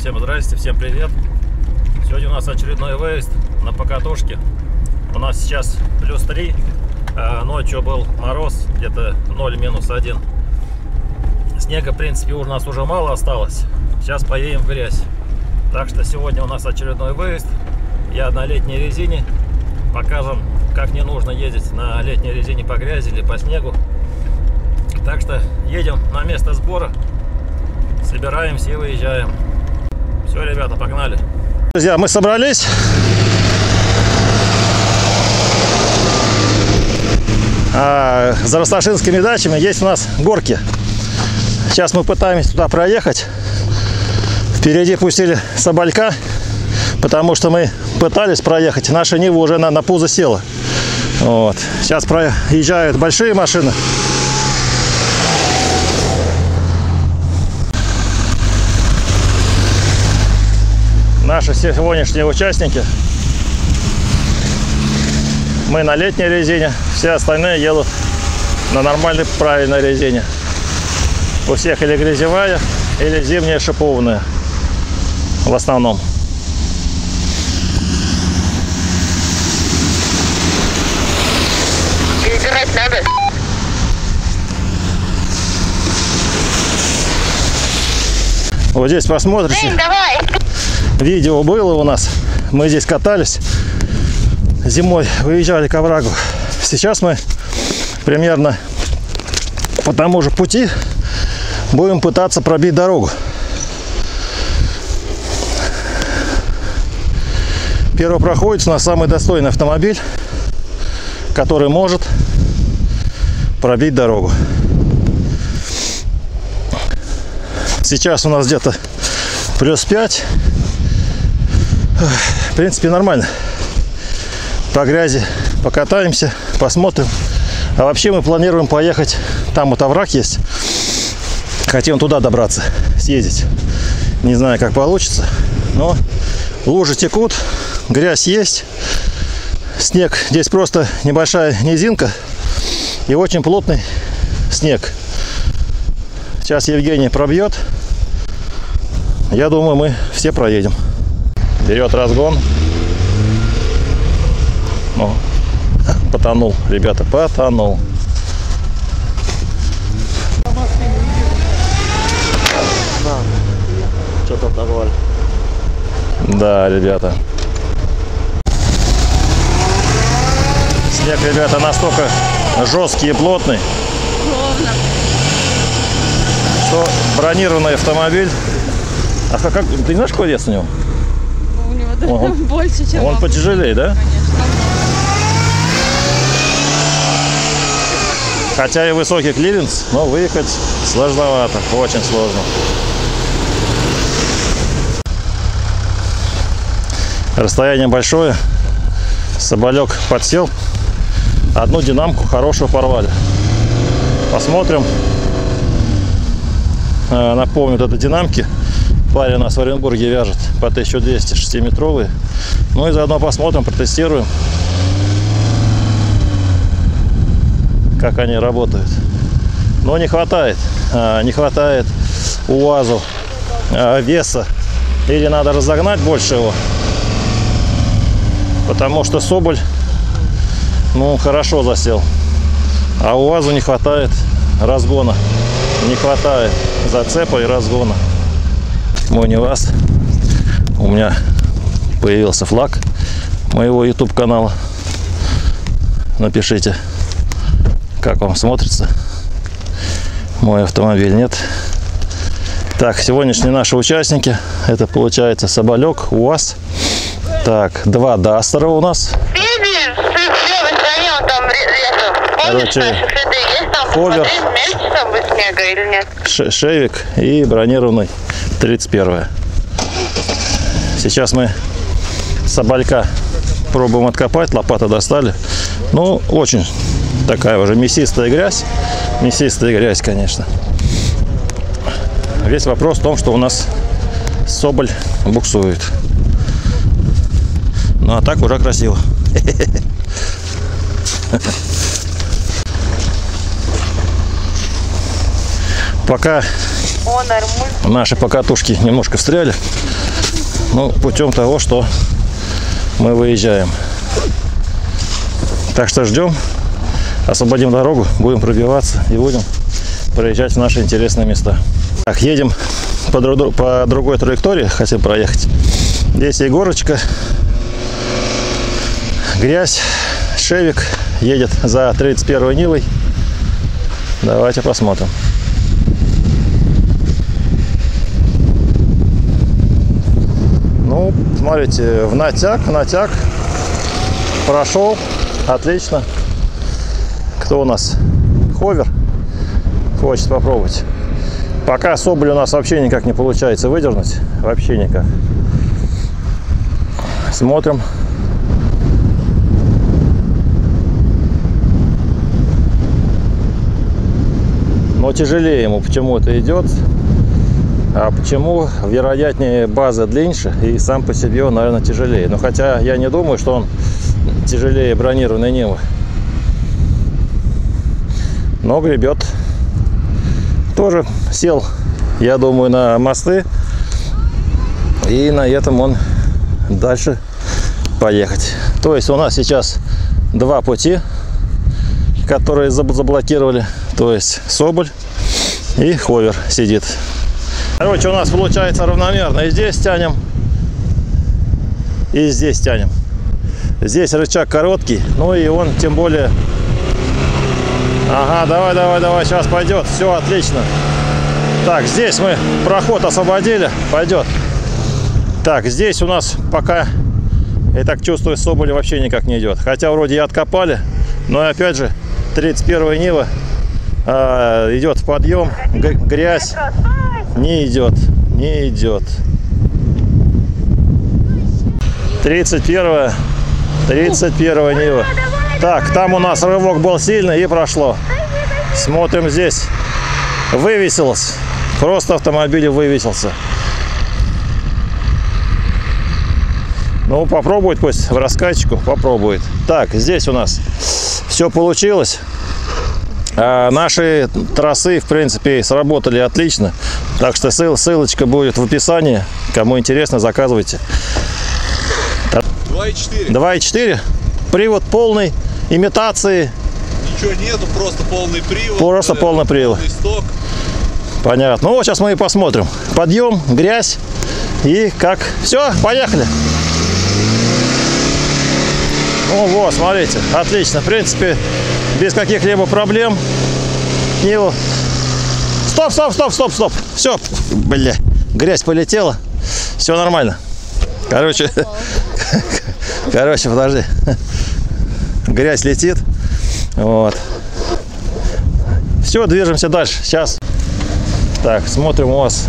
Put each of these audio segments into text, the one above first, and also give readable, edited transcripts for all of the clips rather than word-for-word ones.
Всем здрасте, всем привет. Сегодня у нас очередной выезд на покатушке. У нас сейчас +3, а ночью был мороз, где-то 0-1. Снега, в принципе, у нас уже мало осталось. Сейчас поедем в грязь. Так что сегодня у нас очередной выезд. Я на летней резине. Покажем, как не нужно ездить на летней резине по грязи или по снегу. Так что едем на место сбора, собираемся и выезжаем. Все, ребята, погнали. Друзья, мы собрались. За Росташинскими дачами есть у нас горки. Сейчас мы пытаемся туда проехать. Впереди пустили соболька, потому что мы пытались проехать. Наша Нива уже на пузо села. Вот. Сейчас проезжают большие машины. Наши сегодняшние участники. Мы на летней резине, все остальные едут на нормальной, правильной резине. У всех или грязевая, или зимняя шипованная. В основном. Перебирать надо. Вот здесь посмотрите. Давай. Видео было у нас. Мы здесь катались. Зимой выезжали к оврагу. Сейчас мы примерно по тому же пути будем пытаться пробить дорогу. Первопроходец у нас самый достойный автомобиль, который может пробить дорогу. Сейчас у нас где-то +5. В принципе, нормально. По грязи покатаемся, посмотрим. А вообще мы планируем поехать. Там вот овраг есть. Хотим туда добраться, съездить. Не знаю, как получится. Но лужи текут, грязь есть. Снег. Здесь просто небольшая низинка. И очень плотный снег. Сейчас Евгений пробьет. Я думаю, мы все проедем. Берет разгон. О, потонул, ребята, потонул. Что там такое? Да, ребята. Снег, ребята, настолько жесткий и плотный, что бронированный автомобиль. А как ты не знаешь, какой вес у него? У него он больше, чем он потяжелее, да? Конечно. Хотя и высокий клиренс, но выехать сложновато, очень сложно. Расстояние большое. Соболек подсел. Одну динамку хорошую порвали. Посмотрим. Напомню, это динамки. Парень у нас в Оренбурге вяжет по 1200 6-метровые. Ну и заодно посмотрим, протестируем, как они работают. Но не хватает УАЗу веса. Или надо разогнать больше его, потому что Соболь, ну, хорошо засел. А УАЗу не хватает разгона. Не хватает зацепа и разгона. Мой УАЗ. У меня появился флаг моего YouTube канала. Напишите, как вам смотрится мой автомобиль. Нет. Так, сегодняшние наши участники. Это получается Соболек, УАЗ. Так, 2 Дастера у нас. Короче, Ховер, Шевик и бронированный 31. Сейчас мы Соболька пробуем откопать, лопату достали. Ну, очень такая уже мясистая грязь. Мясистая грязь, конечно. Весь вопрос в том, что у нас Соболь буксует. Ну, а так уже красиво. Пока наши покатушки немножко встряли, ну, путем того, что мы выезжаем. Так что ждем, освободим дорогу, будем пробиваться и будем проезжать в наши интересные места. Так, едем по другой траектории, хотим проехать. Здесь Егорочка, грязь, Шевик едет за 31-й Нивой. Давайте посмотрим. Ну, смотрите, в натяг прошел, отлично. Кто у нас? Ховер хочет попробовать. Пока Соболь у нас вообще никак не получается выдернуть, вообще никак. Смотрим. Но тяжелее ему почему-то идет. А почему? Вероятнее, база длиннее и сам по себе он, наверное, тяжелее. Но хотя я не думаю, что он тяжелее бронированной Нивы. Но гребет. Тоже сел, я думаю, на мосты. И на этом он дальше поехать. То есть у нас сейчас два пути, которые заблокировали. То есть Соболь и Ховер сидит. Короче, у нас получается равномерно. И здесь тянем, и здесь тянем. Здесь рычаг короткий, ну и он тем более... Ага, давай, сейчас пойдет. Все, отлично. Так, здесь мы проход освободили. Пойдет. Так, здесь у нас пока, я так чувствую, Соболя вообще никак не идет. Хотя вроде и откопали, но опять же 31-я Нива идет в подъем, грязь. Не идет. 31-я Нива. Так, там у нас рывок был сильный и прошло. Смотрим здесь. Вывесилось. Просто автомобиль вывесился. Ну, попробует пусть в раскатчику. Попробует. Так, здесь у нас все получилось. Наши тросы, в принципе, сработали отлично. Так что ссылочка будет в описании. Кому интересно, заказывайте. 2.4. 2.4. Привод полный, имитации. Ничего нету, просто полный привод. Просто полный привод. Полный сток. Понятно. Ну, вот сейчас мы и посмотрим. Подъем, грязь и как. Все, поехали. Ну вот, смотрите, отлично. В принципе, без каких-либо проблем. Ниву. Стоп. Все, бля, грязь полетела. Все нормально. Короче, подожди. Грязь летит. Вот. Все, движемся дальше. Сейчас. Так, смотрим УАЗ.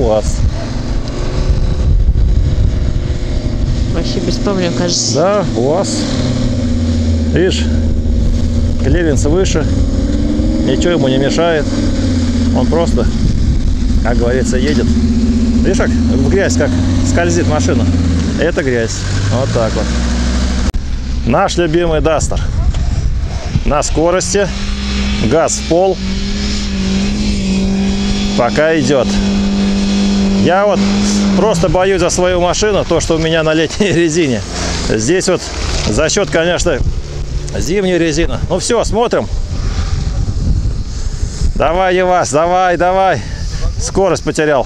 Вообще без проблем, кажется. Да, УАЗ. Видишь, клиренс выше. Ничего ему не мешает. Он просто, как говорится, едет. Видишь, как в грязь, как скользит машина. Это грязь. Вот так вот. Наш любимый Дастер. На скорости. Газ в пол. Пока идет. Я вот просто боюсь за свою машину, то, что у меня на летней резине. Здесь вот за счет, конечно, зимней резины. Ну все, смотрим. Давай, Евас, давай. Скорость потерял.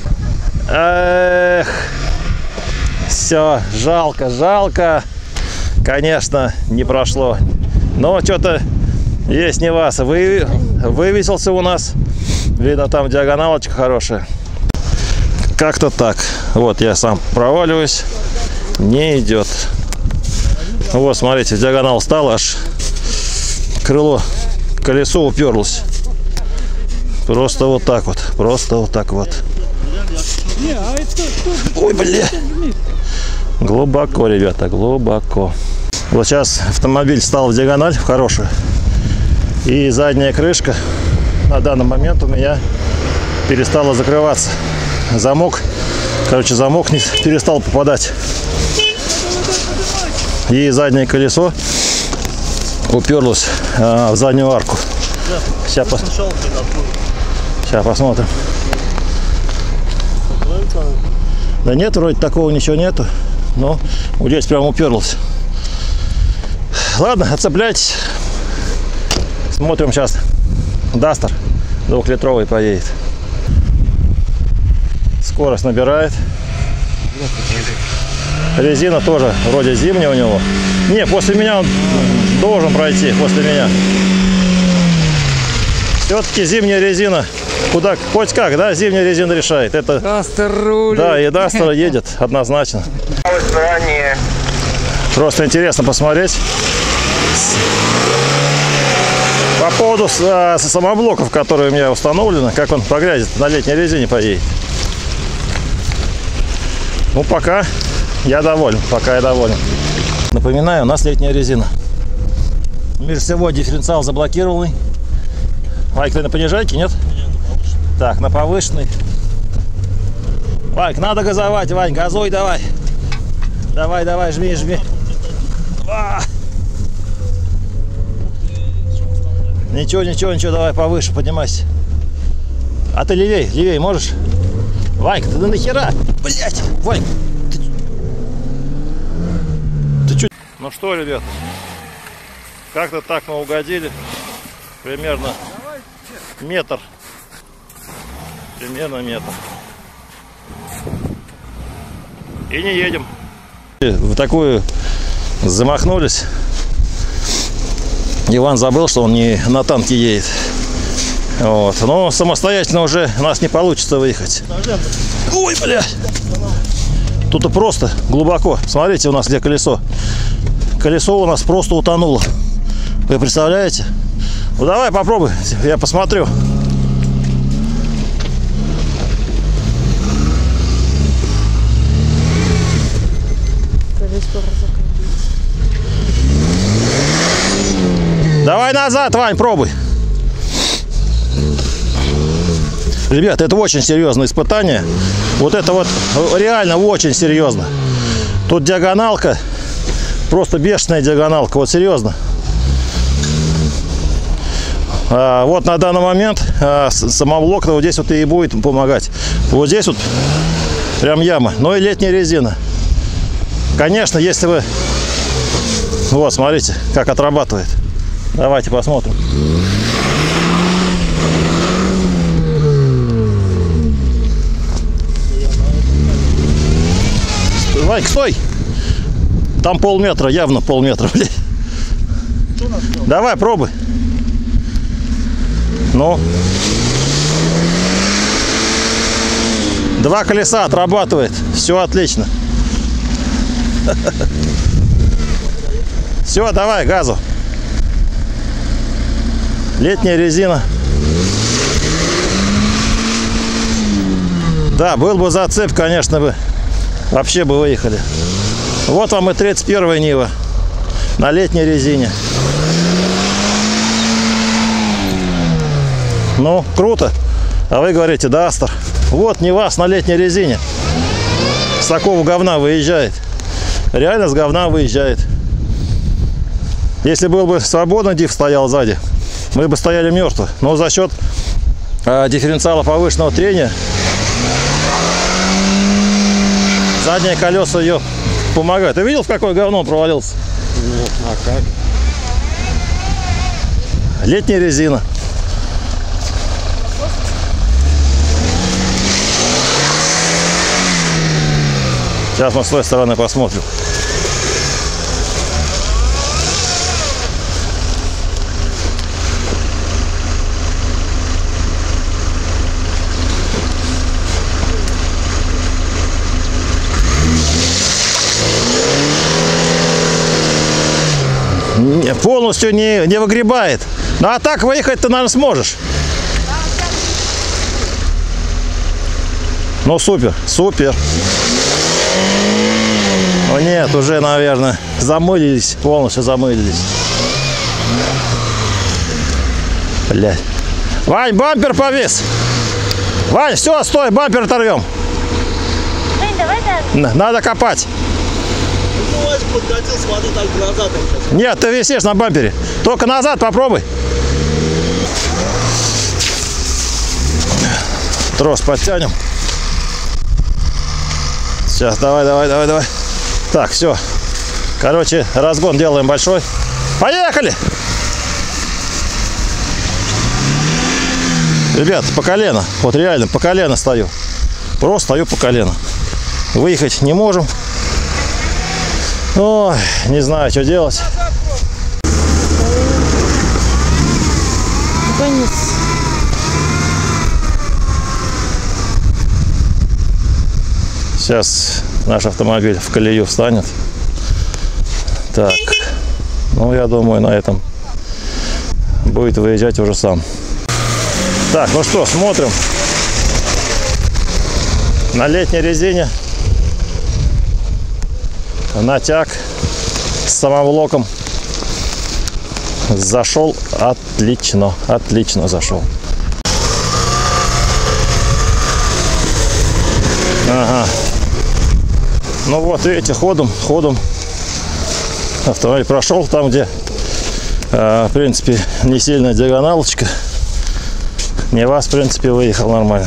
Эх. Все, жалко. Конечно, не прошло. Но что-то есть Невас. Вывесился у нас. Видно, там диагоналочка хорошая. Как-то так. Вот я сам проваливаюсь. Не идет. Вот, смотрите, в диагонал стал, аж колесо уперлось. Просто вот так вот. Ой, бля. Глубоко, ребята, глубоко. Вот сейчас автомобиль стал в диагональ, в хорошую. И задняя крышка на данный момент у меня перестала закрываться. Замок не перестал попадать. И заднее колесо уперлось в заднюю арку. Сейчас посмотрим. Да нет, вроде такого ничего нету. Но вот здесь прям уперлось. Ладно, отцепляйтесь. Смотрим сейчас. Дастер 2-литровый поедет. Скорость набирает. Резина тоже вроде зимняя у него. Не, после меня он должен пройти, после меня. Все-таки зимняя резина. Куда, хоть как, да, зимняя резина решает. Это Дастер рулит. да, и Дастер едет однозначно. Просто интересно посмотреть. По поводу самоблоков, которые у меня установлены, как он по грязи на летней резине поедет. Ну, пока я доволен, Напоминаю, у нас летняя резина. Между собой дифференциал заблокированный. Вайк, ты на понижайке, нет? Так, на повышенный. Вайк, надо газовать, Вань, газуй давай. Давай, жми. Ничего, давай повыше, поднимайся. А ты левей можешь? Вайк, ты нахера? Блять, Вайк. Ты чё? Ну что, ребята, как-то так мы угодили. Примерно метр. И не едем. В такую замахнулись. Иван забыл, что он не на танке едет. Вот. Но самостоятельно уже у нас не получится выехать. Ой, бля! Тут и просто глубоко. Смотрите, у нас где колесо. Колесо у нас просто утонуло. Вы представляете? Ну давай попробуй, я посмотрю. Давай назад, Вань, пробуй. Ребята, это очень серьезное испытание. Вот это вот реально очень серьезно. Тут диагоналка, просто бешеная диагоналка, вот серьезно. Вот на данный момент самоблок вот здесь вот и будет помогать. Вот здесь вот прям яма. Но и летняя резина. Конечно, если вы... Вот, смотрите, как отрабатывает. Давайте посмотрим. Вайк, стой! Там полметра, явно полметра, блядь. Давай, пробуй. Ну. 2 колеса отрабатывает. Все отлично. Все, давай, газу. Летняя резина. Да, был бы зацеп, конечно бы. Вообще бы выехали. Вот вам и 31-я Нива. На летней резине. Ну, круто. А вы говорите, Дастер. Вот Нива на летней резине. С такого говна выезжает. Реально с говна выезжает. Если был бы свободный диф стоял сзади, мы бы стояли мертвы. Но за счет дифференциала повышенного трения задние колеса ее помогают. Ты видел, в какое говно он провалился? Нет, а как? Летняя резина. Сейчас мы с той стороны посмотрим. Полностью не выгребает. Ну а так выехать ты, наверное, сможешь. Ну супер, супер. О нет, уже, наверное, замылились, полностью замылились. Блядь. Вань, бампер повис. Вань, все, стой, бампер оторвем. Вань, давай так. Надо копать. Ну, Вась подкатил, смотри, так назад. Нет, ты висишь на бампере. Только назад попробуй. Трос подтянем. Сейчас, давай. Так, все. Короче, разгон делаем большой. Поехали! Ребят, по колено. Вот реально, по колено стою. Просто стою по колено. Выехать не можем. Ой, не знаю, что делать. Конец. Сейчас наш автомобиль в колею встанет. Так, ну я думаю, на этом будет выезжать уже сам. Так, ну что, смотрим. На летней резине натяг с самоблоком зашел отлично, отлично зашел. Ага. Ну вот, видите, ходом автомобиль прошел там, где, в принципе, не сильная диагоналочка. Не вас, в принципе, выехал нормально.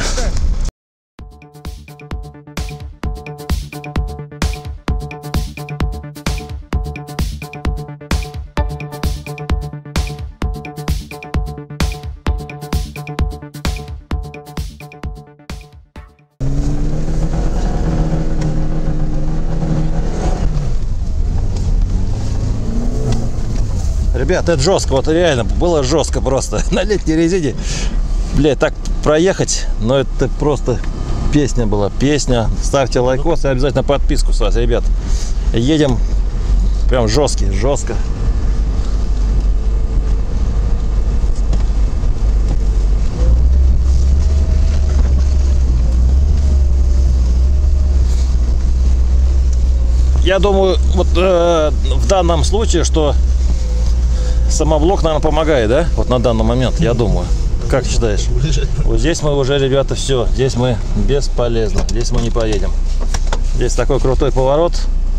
Ребят, это жестко, вот реально было жестко просто. На летней резине, блядь, так проехать, но это просто песня была, песня. Ставьте лайкос и обязательно подписку с вас, ребят. Едем прям жестко. Я думаю, вот в данном случае, что самоблок, наверное, помогает, да? Вот на данный момент, я думаю. Как считаешь? Вот здесь мы уже, ребята, все. Здесь мы бесполезно. Здесь мы не поедем. Здесь такой крутой поворот.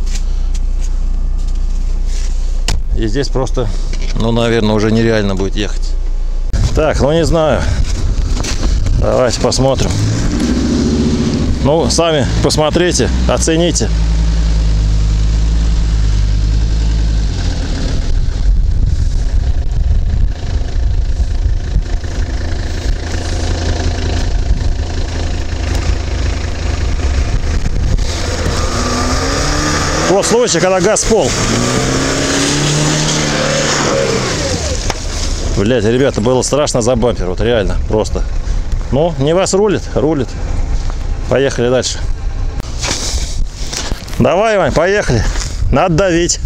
И здесь просто, ну, наверное, уже нереально будет ехать. Так, ну, не знаю. Давайте посмотрим. Ну, сами посмотрите, оцените. Вот случай, когда газ в пол. Блять, ребята, было страшно за бампер. Вот реально, просто. Ну, не вас рулит. Поехали дальше. Давай, Вань, поехали. Надо давить.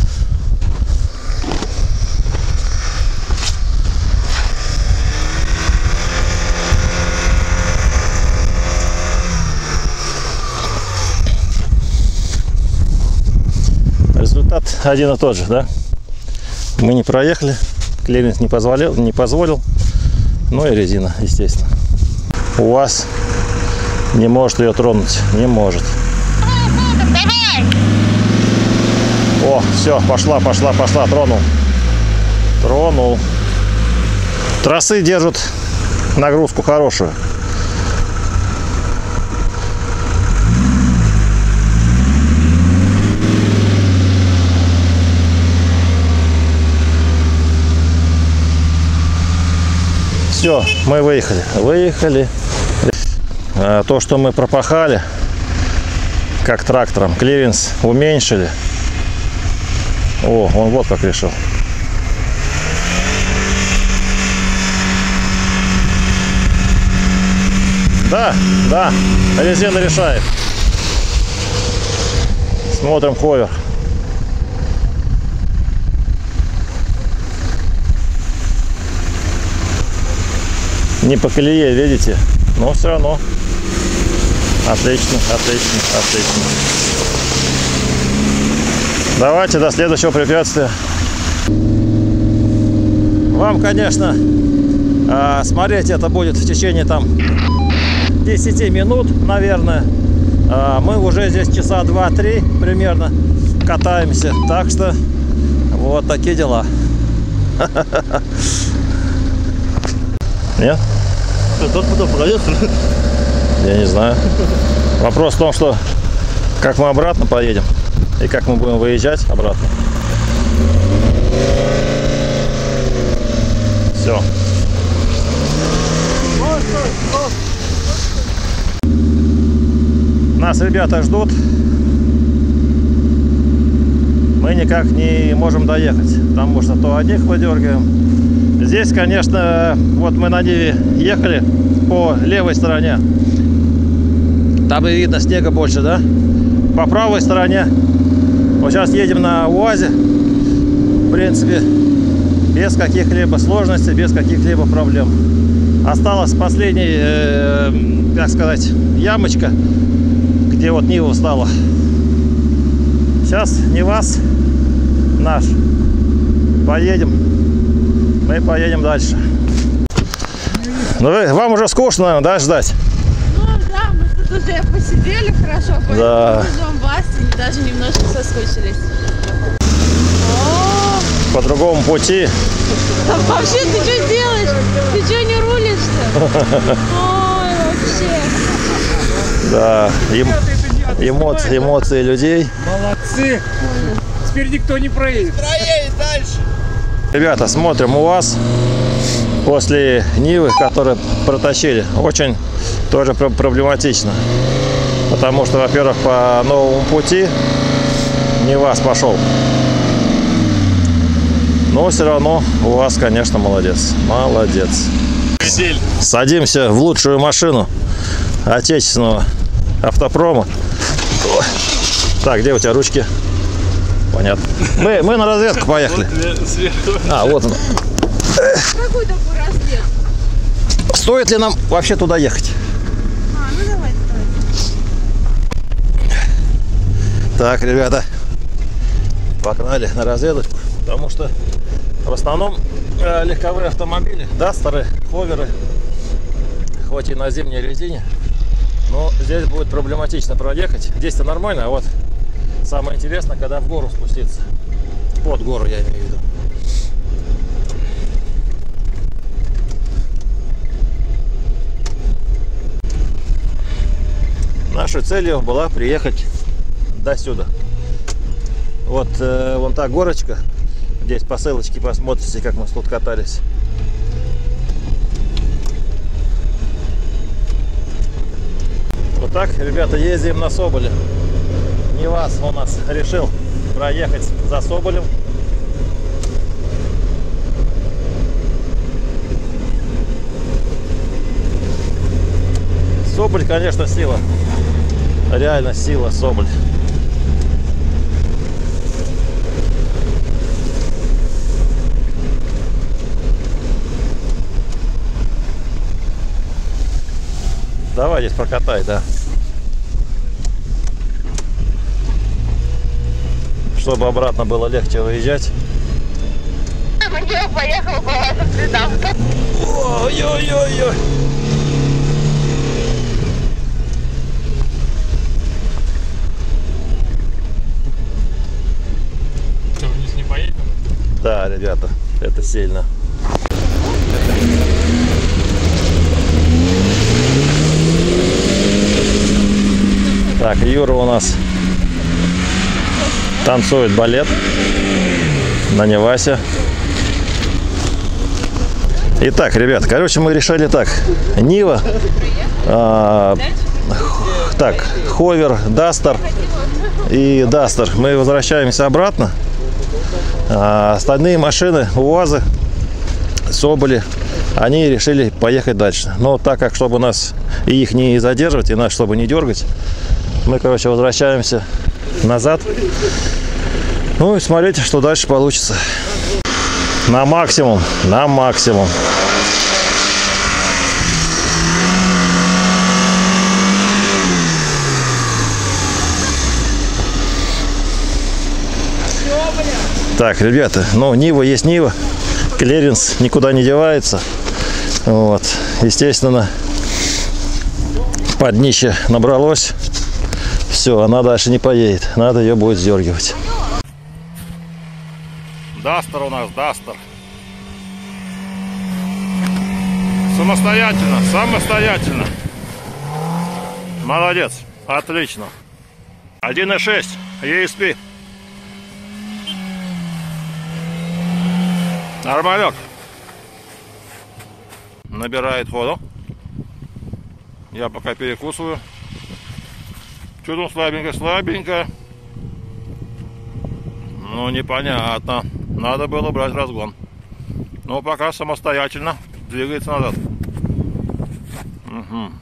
Результат один и тот же, да? Мы не проехали, клиренс не позволил, ну и резина, естественно. УАЗ не может ее тронуть, не может. О, все, пошла, тронул. Тросы держат нагрузку хорошую. Все, мы выехали. То, что мы пропахали, как трактором, клиренс уменьшили. О, он вот как решил. Да, резина решает. Смотрим ховер. Не по колее, видите? Но все равно. Отлично. Давайте до следующего препятствия. Вам, конечно, смотреть это будет в течение там 10 минут, наверное. Мы уже здесь часа 2-3 примерно катаемся. Так что вот такие дела. Нет? Тот потом проехал. Я не знаю. Вопрос в том, что как мы обратно поедем и как мы будем выезжать обратно. Все. Нас ребята ждут. Мы никак не можем доехать, потому что то одних выдергиваем. Здесь, конечно, вот мы на Ниве ехали по левой стороне. Там и видно снега больше, да? По правой стороне. Вот сейчас едем на УАЗе. В принципе, без каких-либо сложностей, без каких-либо проблем. Осталась последняя, как сказать, ямочка, где вот Нива встала. Сейчас Нивас наш. Поедем. Мы поедем дальше. Ну, вам уже скучно, наверное, да, ждать? Ну да, мы тут уже посидели хорошо, Да. ждем Басти, даже немножко соскучились. По другому пути. Да вообще ты что делаешь? Ты что не рулишь-то? Ой, вообще. Да, эмоции людей. Молодцы. Теперь никто не проедет. Проедет дальше. Ребята, смотрим УАЗ после Нивы, которые протащили. Очень тоже проблематично. Потому что, во-первых, по новому пути НИВАЗ пошел. Но все равно УАЗ, конечно, молодец. Молодец. Садимся в лучшую машину отечественного автопрома. Так, где у тебя ручки? Понятно. Мы на разведку поехали. А, вот он. Какой такой размер? Стоит ли нам вообще туда ехать? Ну давай. Так, ребята, погнали на разведочку, потому что в основном легковые автомобили, дастеры, ховеры, хоть и на зимней резине, но здесь будет проблематично проехать. Здесь-то нормально, а вот самое интересное, когда в гору спуститься. Под гору, я имею в виду. Нашей целью была приехать до сюда. Вот вон та горочка. Здесь по ссылочке посмотрите, как мы тут катались. Вот так, ребята, ездим на Соболе. НИВАЗ у нас решил проехать за Соболем. Соболь, конечно, сила. Реально сила Соболь. Давай здесь прокатай, да. Чтобы обратно было легче выезжать. Я поехала по вашим следам. Ой-ой-ой-ой. Что, вниз не поедем? Да, ребята, это сильно. Так, Юра у нас танцует балет на НИВАЗе. Итак, ребят, короче, мы решили так. Нива, так, ховер, дастер и дастер. Мы возвращаемся обратно. Остальные машины, УАЗы, Соболи, они решили поехать дальше. Но так как, чтобы нас и их не задерживать, и нас, чтобы не дергать, мы, короче, возвращаемся назад. Ну и смотрите, что дальше получится. На максимум, на максимум. Так, ребята, ну, Нива есть Нива. Клиренс никуда не девается. Вот, естественно, под днище набралось. Все, она дальше не поедет. Надо ее будет сдергивать. Дастер у нас, дастер. Самостоятельно, самостоятельно. Молодец. Отлично. 1.6 ESP. Нормалек. Набирает ходу. Я пока перекусываю. Что там слабенько, слабенько. Ну, непонятно. Надо было брать разгон. Но пока самостоятельно двигается назад. Угу.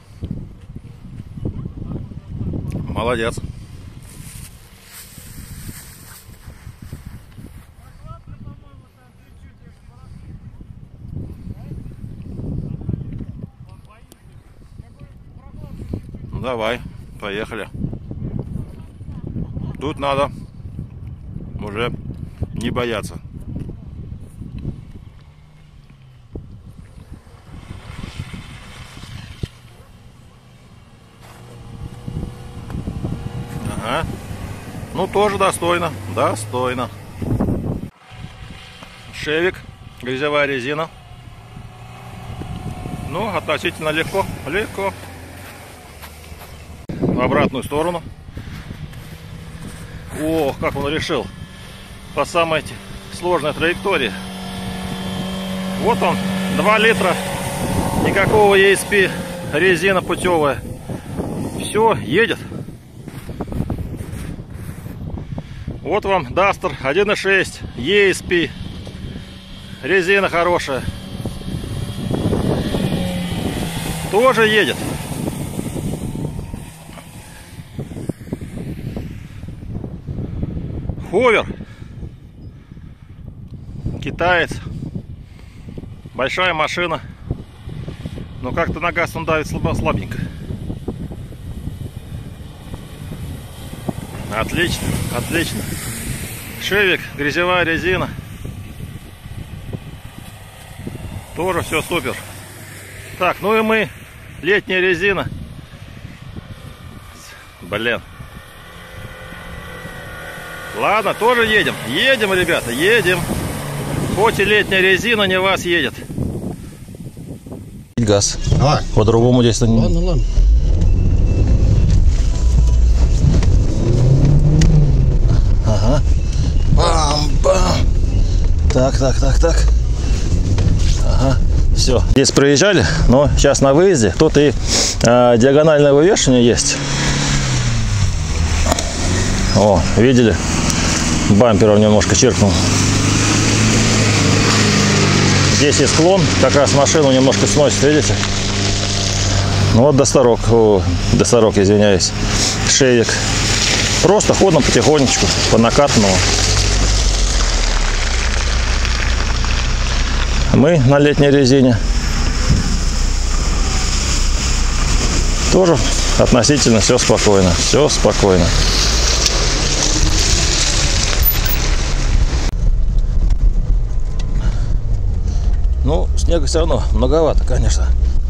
Молодец. Давай, поехали. Тут надо уже не бояться. Ага. Ну, тоже достойно. Достойно. Шевик, грязевая резина. Ну, относительно легко. Легко. В обратную сторону. Ох, как он решил. По самой сложной траектории. Вот он, 2 литра. Никакого ESP. Резина путевая. Все, едет. Вот вам Duster 1.6 ESP. Резина хорошая. Тоже едет. Ховер. Китаец. Большая машина. Но как-то на газ он давит слабенько. Отлично, отлично. Шевик, грязевая резина. Тоже все супер. Так, ну и мы. Летняя резина. Блин. Ладно, тоже едем. Едем, ребята, едем. Хоть и летняя резина, не вас едет. Газ. Давай. По-другому здесь... Ладно, ладно. Ага. Бам-бам. Так. Ага. Все. Здесь проезжали, но сейчас на выезде. Тут и диагональное вывешивание есть. О, видели? Бампером немножко чиркнул. Здесь и склон, как раз машину немножко сносит, видите? Ну вот Дасторок, извиняюсь, Шевик. Просто ходом потихонечку, по накатанному. Мы на летней резине. Тоже относительно все спокойно, все спокойно. Ну, снега все равно многовато, конечно.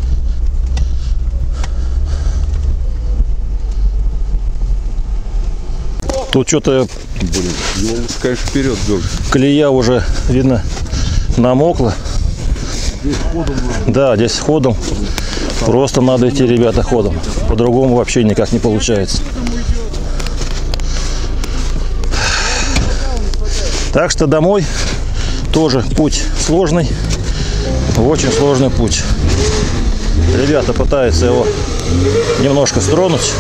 Тут что-то... Блин, его, конечно, вперед бег. Колея уже, видно, намокла. Здесь ходом надо. Да, здесь ходом. Просто надо идти, ребята, ходом. По-другому вообще никак не получается. Так что домой тоже путь сложный. Очень сложный путь. Ребята пытаются его немножко стронуть.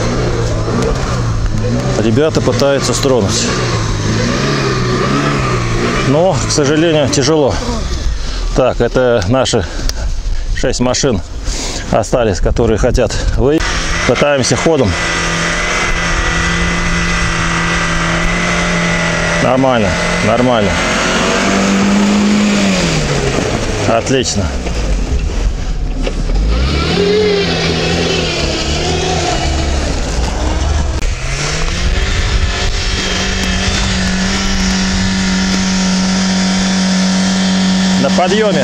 Ребята пытаются стронуть. Но, к сожалению, тяжело. Так, это наши 6 машин остались, которые хотят выехать. Пытаемся ходом. Нормально, нормально. Отлично. На подъеме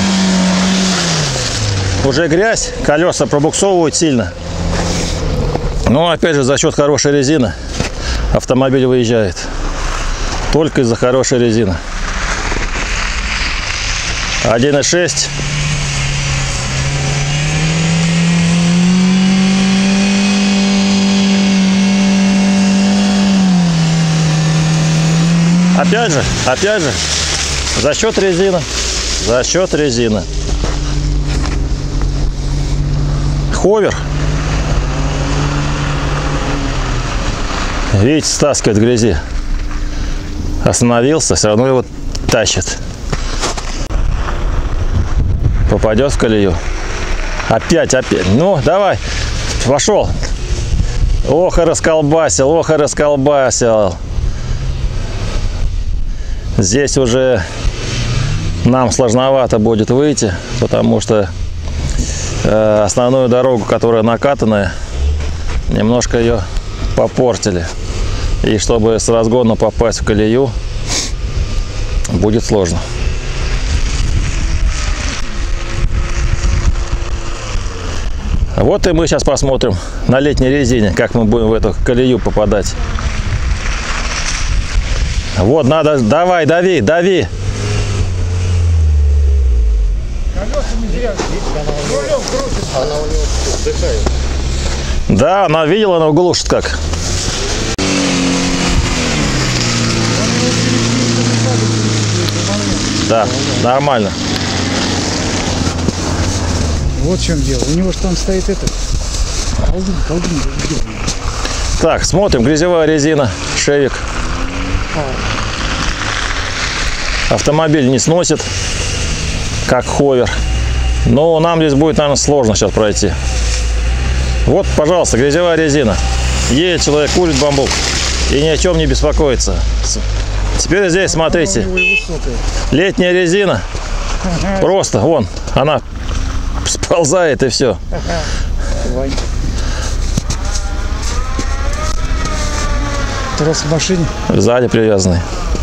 уже грязь, колеса пробуксовывают сильно. Но опять же за счет хорошей резины автомобиль выезжает. Только из-за хорошей резины. 1.6. Опять же, за счет резины. За счет резины. Ховер. Видите, стаскивает в грязи. Остановился, все равно его тащит. Попадет в колею. Опять. Ну, давай. Пошел. Ох, и расколбасил, Здесь уже нам сложновато будет выйти, потому что основную дорогу, которая накатанная, немножко ее попортили. И чтобы с разгона попасть в колею, будет сложно. Вот и мы сейчас посмотрим на летней резине, как мы будем в эту колею попадать. Вот, надо, давай, дави. Да, она видела, она глушит как. Да, нормально. Вот в чем дело. У него же там стоит этот. Колдун. Так, смотрим. Грязевая резина. Шевик. Автомобиль не сносит, как ховер. Но нам здесь будет, наверное, сложно сейчас пройти. Вот, пожалуйста, грязевая резина. Едет человек, курит бамбук и ни о чем не беспокоится. Теперь здесь, смотрите. Летняя резина. Просто, вон, она сползает и все. Трос в машине? Сзади привязанный.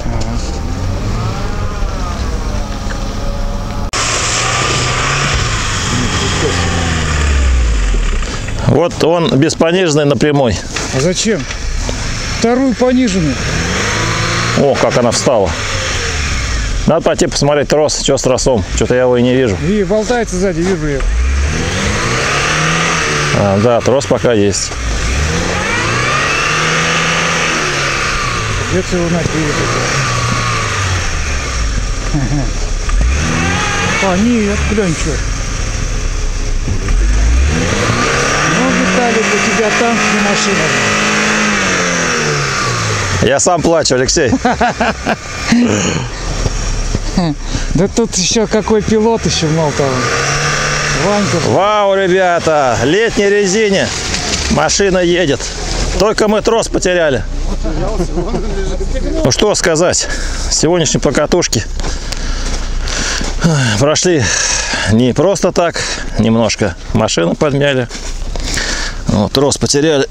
Вот он без пониженной на прямой. А зачем? Вторую пониженную. О, как она встала. Надо пойти посмотреть трос, что с тросом. Что-то я его и не вижу. И болтается сзади, вижу я. Да, трос пока есть. Где-то его напилит. А, нет, глянь, что. Ну, Виталий, для тебя танк не машина. Я сам плачу, Алексей. Да тут еще какой пилот еще мол того. Ванька. Вау, ребята, летней резине машина едет. Только мы трос потеряли. Ну что сказать, сегодняшние покатушки прошли не просто так, немножко машину подмяли. Вот, трос потеряли.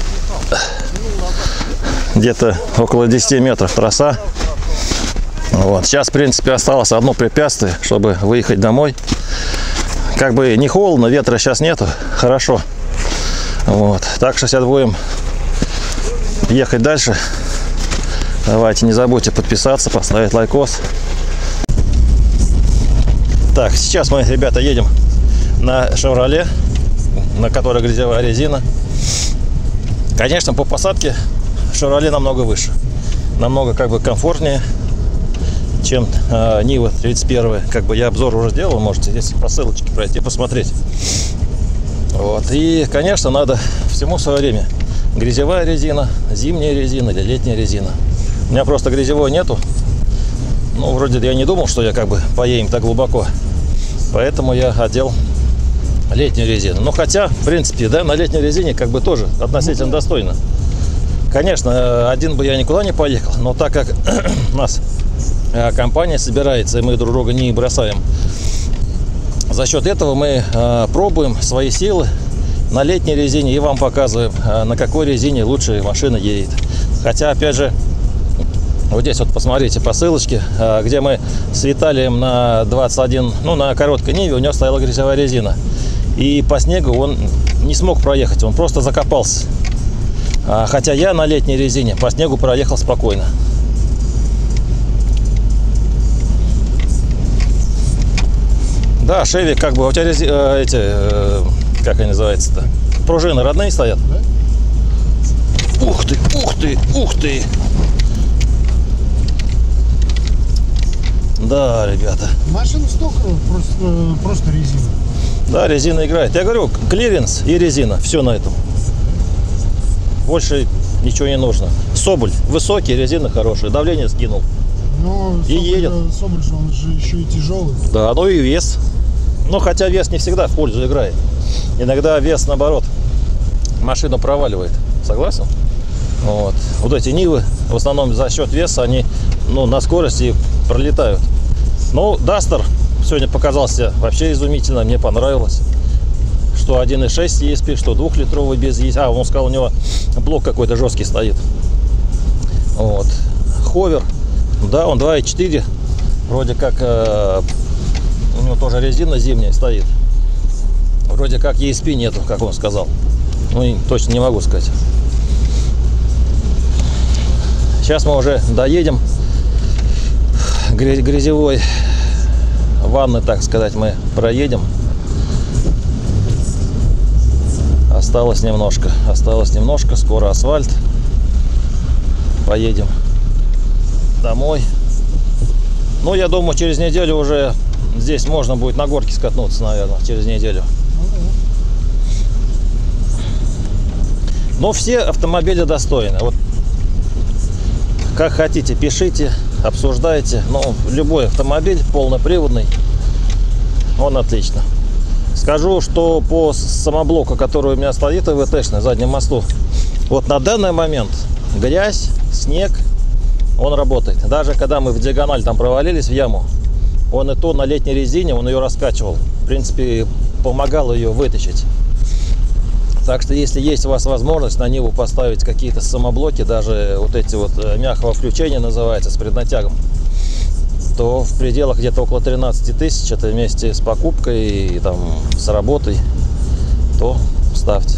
Где-то около 10 метров троса. Вот. Сейчас, в принципе, осталось одно препятствие, чтобы выехать домой. Как бы не холодно, ветра сейчас нету, хорошо. Вот. Так что сейчас будем ехать дальше. Давайте, не забудьте подписаться, поставить лайкос. Так, сейчас мы, ребята, едем на Шевроле, на которой грязевая резина. Конечно, по посадке Шевроле намного выше, намного как бы комфортнее, чем Нива 31. Как бы я обзор уже делал, можете здесь по ссылочке пройти, посмотреть. Вот. И, конечно, надо всему свое время. Грязевая резина, зимняя резина или летняя резина. У меня просто грязевой нету. Ну, вроде я не думал, что я как бы поедем так глубоко. Поэтому я одел летнюю резину. Но хотя, в принципе, да, на летней резине как бы тоже относительно достойно. Конечно, один бы я никуда не поехал, но так как у нас компания собирается, и мы друг друга не бросаем, за счет этого мы пробуем свои силы на летней резине и вам показываем, на какой резине лучше машина едет. Хотя, опять же, вот здесь вот посмотрите по ссылочке, где мы с Виталием на 21, ну, на короткой Ниве, у него стояла грязевая резина. И по снегу он не смог проехать, он просто закопался. Хотя я на летней резине по снегу проехал спокойно. Да, Шевик, как бы, у тебя как они называются-то? Пружины родные стоят? Да? Ух ты, ух ты, ух ты! Да, ребята. Машина столько, просто резина. Да, резина играет. Я говорю, клиренс и резина. Все на этом. Больше ничего не нужно. Соболь высокий, резина хорошая. Давление скинул. Но И едет. Соболь же, он же еще и тяжелый. Да, ну и вес. Ну, хотя вес не всегда в пользу играет. Иногда вес, наоборот, машину проваливает. Согласен? Вот эти Нивы, в основном за счет веса, они на скорости пролетают. Но Дастер сегодня показался вообще изумительно. Мне понравилось. Что 1.6 ESP, что 2-литровый без ESP. А, он сказал, у него блок какой-то жесткий стоит. Вот. Ховер. Да, он 2.4. Вроде как у него тоже резина зимняя стоит. Вроде как ESP нету, как он сказал. Ну, точно не могу сказать. Сейчас мы уже доедем. Грязевой ванны, так сказать, мы проедем. Осталось немножко, скоро асфальт. Поедем домой. Ну, я думаю, через неделю уже здесь можно будет на горке скатнуться, наверное, через неделю. Но все автомобили достойны. Вот как хотите, пишите, обсуждайте. Но любой автомобиль полноприводный, он отлично. Скажу, что по самоблоку, который у меня стоит, ВТ-шный, на заднем мосту, вот на данный момент грязь, снег, он работает. Даже когда мы в диагональ там провалились в яму, он и то на летней резине, он ее раскачивал. В принципе, помогал ее вытащить. Так что, если есть у вас возможность на Ниву поставить какие-то самоблоки, даже вот эти вот мягкого включения называется, с преднатягом, то в пределах где-то около 13 тысяч, это вместе с покупкой и там с работой, то ставьте.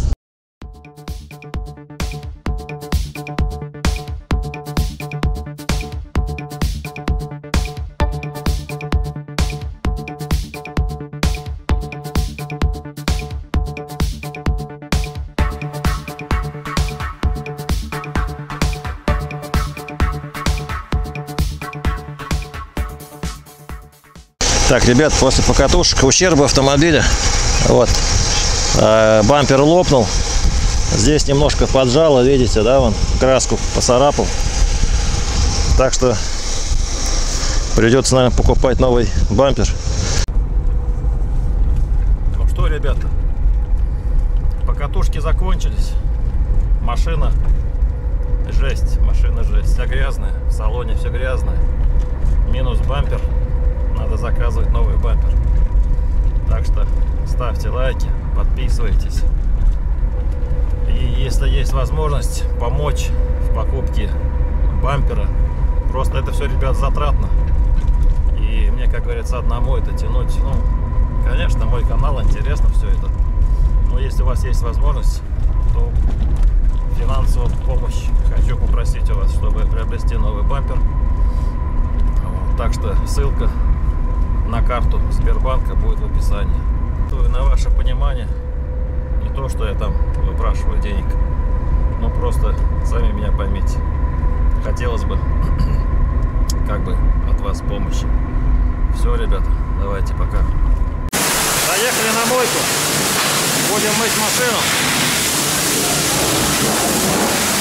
Так, ребят, после покатушек, ущерба автомобиля, вот, бампер лопнул, здесь немножко поджало, видите, да, вон, краску поцарапал, так что придется, наверное, покупать новый бампер. Ну что, ребята, покатушки закончились, машина жесть, вся грязная, в салоне все грязное, минус бампер. Надо заказывать новый бампер. Так что ставьте лайки, подписывайтесь. И если есть возможность помочь в покупке бампера, просто это все, ребят, затратно. И мне, как говорится, одному это тянуть. Ну, конечно, мой канал, интересно все это. Но если у вас есть возможность, то финансовую помощь хочу попросить у вас, чтобы приобрести новый бампер. Так что ссылка на карту Сбербанка будет в описании. То и на ваше понимание, не то, что я там выпрашиваю денег, но просто сами меня поймите. Хотелось бы как бы от вас помощи. Все, ребята, давайте, пока. Заехали на мойку. Будем мыть машину.